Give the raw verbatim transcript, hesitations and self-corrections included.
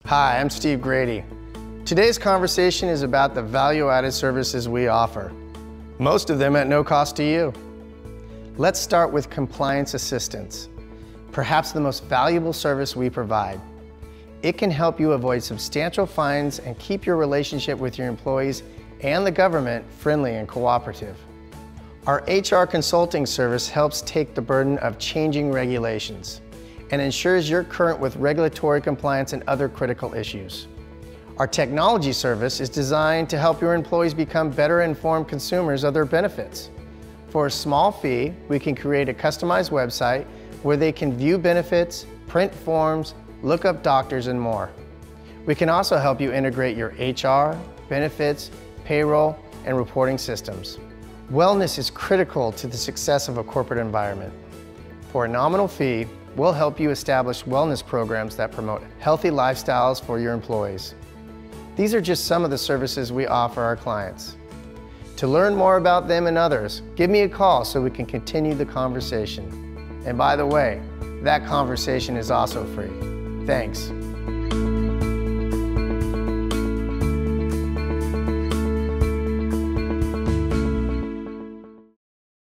Hi, I'm Steve Grady. Today's conversation is about the value-added services we offer, most of them at no cost to you. Let's start with compliance assistance, perhaps the most valuable service we provide. It can help you avoid substantial fines and keep your relationship with your employees and the government friendly and cooperative. Our H R consulting service helps take the burden of changing regulations and ensures you're current with regulatory compliance and other critical issues. Our technology service is designed to help your employees become better informed consumers of their benefits. For a small fee, we can create a customized website where they can view benefits, print forms, look up doctors, and more. We can also help you integrate your H R, benefits, payroll, and reporting systems. Wellness is critical to the success of a corporate environment. For a nominal fee, we'll help you establish wellness programs that promote healthy lifestyles for your employees. These are just some of the services we offer our clients. To learn more about them and others, give me a call so we can continue the conversation. And by the way, that conversation is also free. Thanks.